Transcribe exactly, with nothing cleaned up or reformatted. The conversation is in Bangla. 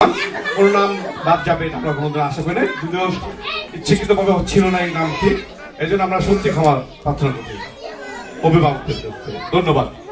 কোন নাম বাদ যাবে এটা আমরা কোনোদিন আশা করি নাই, যদিও ইচ্ছাকৃত ভাবে ছিল না এই নামটি, এই জন্য আমরা সত্যি ক্ষমা প্রার্থনা করি অভিভাবকদের। ধন্যবাদ।